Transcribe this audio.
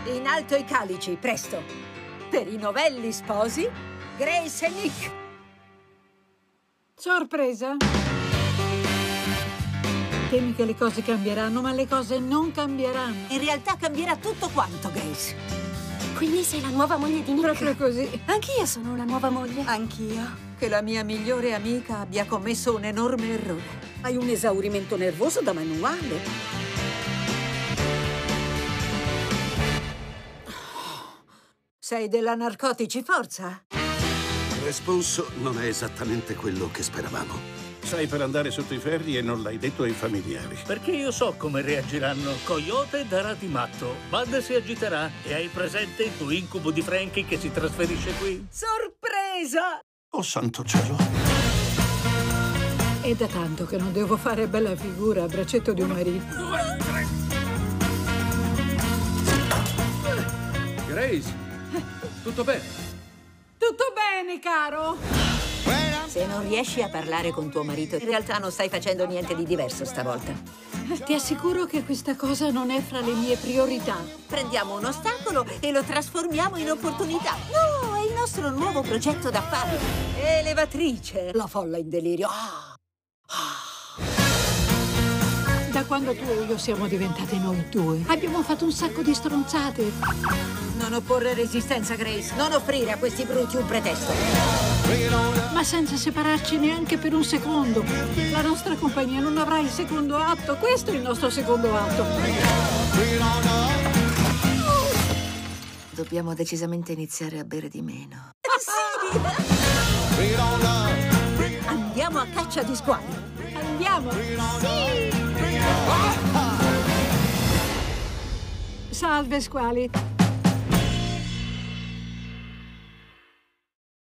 In alto i calici, presto! Per i novelli sposi, Grace e Nick! Sorpresa? Temi che le cose cambieranno, ma le cose non cambieranno. In realtà cambierà tutto quanto, Grace. Quindi sei la nuova moglie di Nick? Proprio così. Anch'io sono una nuova moglie. Anch'io. Che la mia migliore amica abbia commesso un enorme errore. Hai un esaurimento nervoso da manuale. Sei della narcotici, forza? L'espulso non è esattamente quello che speravamo. Sai per andare sotto i ferri e non l'hai detto ai familiari. Perché io so come reagiranno. Coyote darà di matto, Bud si agiterà e hai presente il tuo incubo di Frankie che si trasferisce qui? Sorpresa! Oh santo cielo! È da tanto che non devo fare bella figura a braccetto di un marito. Grace, tutto bene? Tutto bene, caro? Se non riesci a parlare con tuo marito, in realtà non stai facendo niente di diverso stavolta. Ti assicuro che questa cosa non è fra le mie priorità. Prendiamo un ostacolo e lo trasformiamo in opportunità. No, è il nostro nuovo progetto d'affari. Elevatrice. La folla in delirio. Da quando tu e io siamo diventate noi due, abbiamo fatto un sacco di stronzate. Non opporre resistenza, Grace. Non offrire a questi bruti un pretesto. Ma senza separarci neanche per un secondo. La nostra compagnia non avrà il secondo atto. Questo è il nostro secondo atto. Dobbiamo decisamente iniziare a bere di meno. Sì! Andiamo a caccia di squali. Andiamo! Sì! Salve, squali.